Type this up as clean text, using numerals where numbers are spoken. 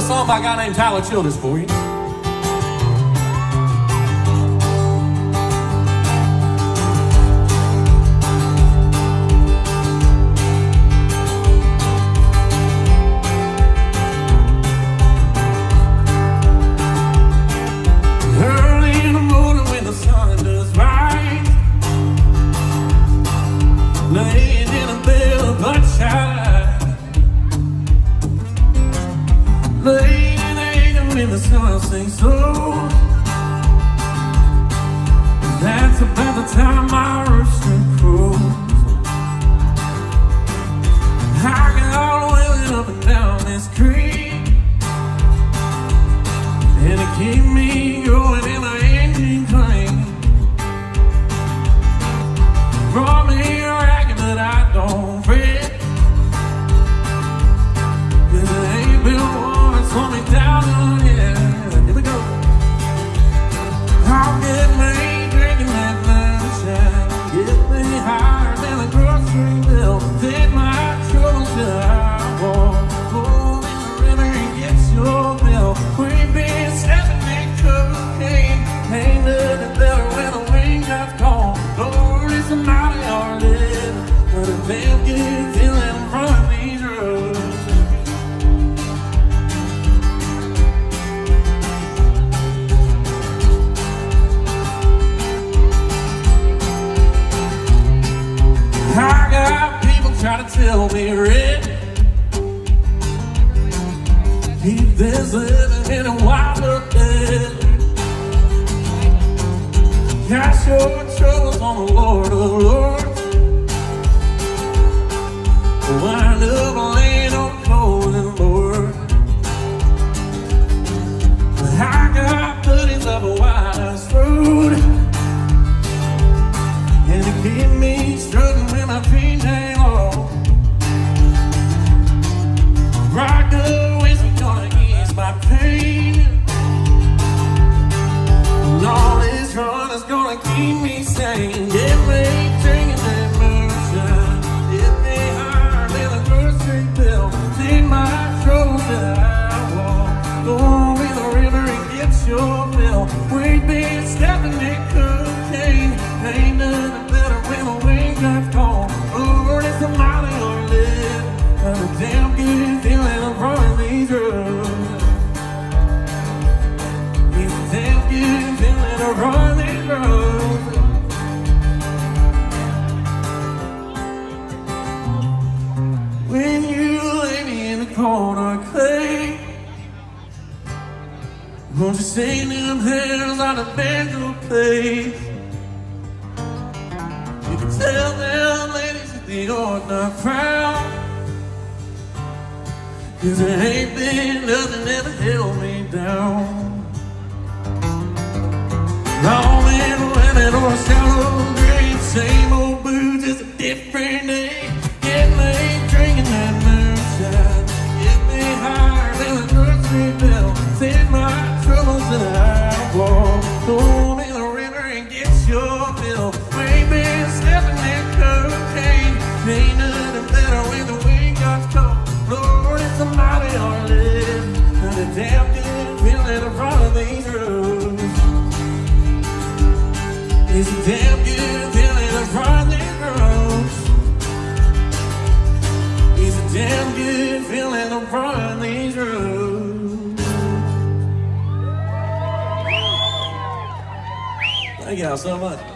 song by a guy named Tyler Childers for you. Early in the morning when the sun does rise, laying in a bed of bloodshot, laying in anger when the sun sinks low. That's about the time my rooster crows. I get all wheeling up and down this creek, and it keep me going in my engine clean. Brought me a racket but I don't fret, 'cause it ain't been one slow me down yet. Here we go. I'll get me drinking that moonshine, get me higher than a grocery bill, take my troubles to I walk, pull in the river and get your bill. We've been stepping in cocaine, ain't nothing better when the wind got cold. Lord, it's a mighty hard living, but a damn good feeling from these roads. I got people try to tell me, Red, keep this living in a wilder bed. Cast your troubles on the Lord of Lords, wind up laying on cold and board. But I got buddies of a Whitehouse road, and they keep me strutting when my feet ain't low. Rock the whiskey gonna ease my pain, and all this run is gonna keep me sane. Get me drinking that moonshine, get me higher than a grocery bill, take my troubles that I walk, go over the river and get your bill. We've been stepping in cocaine, ain't nothing better when the wind gets cold. Lord, it's a mighty hard living, but a damn good feeling I'm running these roads. It's a damn good feeling I'm running these roads. When you lay me in the corner of clay, won't you say them hands on the banjo play? You can tell them ladies that they ought not frown, 'cause there ain't been nothing ever held me down. Long men, women, or a shallow grave, same old booze, just a different day. Get me drinking that moonshine, get me higher than a grocery bill, take my troubles that I walk, go in the river and get your bill. We've been stepping in cocaine, ain't nothing better when the wind got cold. Lord, it's a mighty hard living, and a damn good feeling in front of these roads. It's a damn good feeling in front of these roads. It's a damn good feeling in front of these roads. Thank y'all so much.